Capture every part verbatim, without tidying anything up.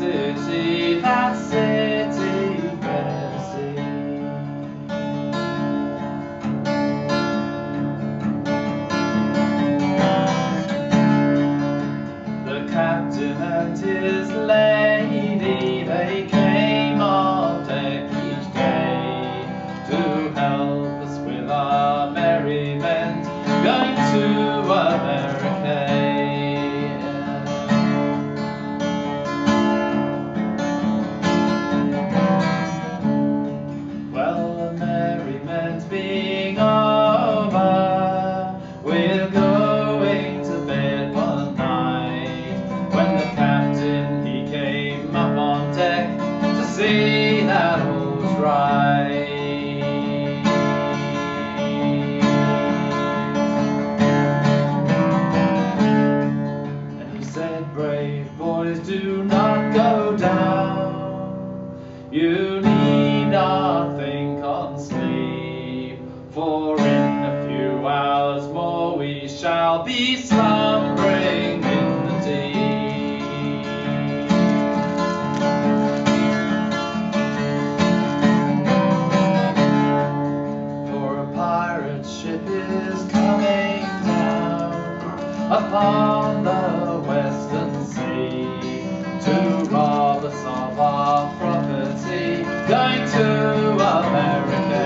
city, that city better see. The captain and his lady, they came on deck each day to help us with our merriment, going to America. Well, the merriment being over, we're going to bed one night, when the captain, he came up on deck to see that all's right. And he said, brave boys, do not go down, you need not think on sleep, for in a few hours more we shall be slumbering in the deep. For a pirate ship is coming down upon the western sea to rob us of our property, going to America.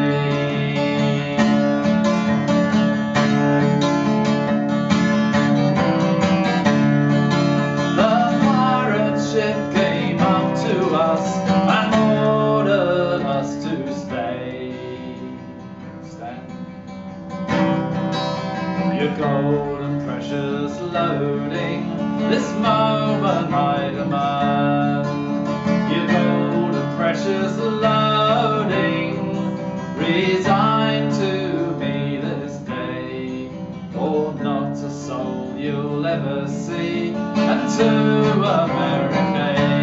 The pirate ship came up to us and ordered us to stay. Stand. Your gold and precious loading, this moment I demand. Your gold and precious loading, resign to me this day, or not a soul you'll ever see, and to America.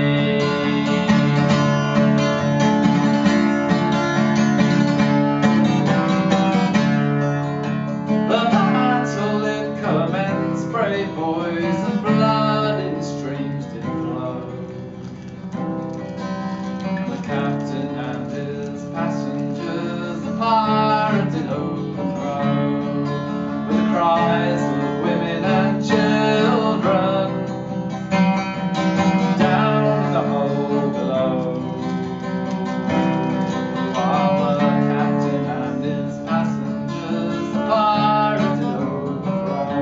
The battle it commenced, brave boys, and blood in streams did flow. The captain and his passengers, the pirate did overthrow, with the cries of women and children down in the hole below. While the captain and his passengers, the pirate did overthrow.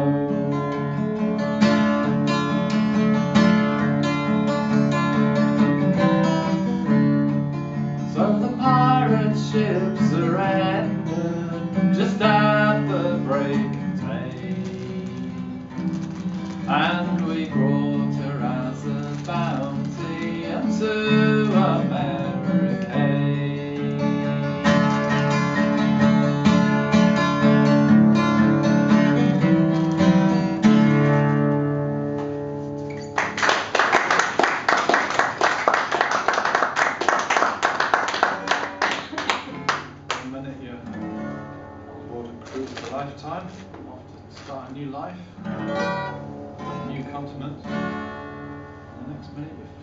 So the pirate ship surrendered just at the break of day, and we brought her as a bounty unto America. A lifetime, off to start a new life, a new continent. And the next minute you're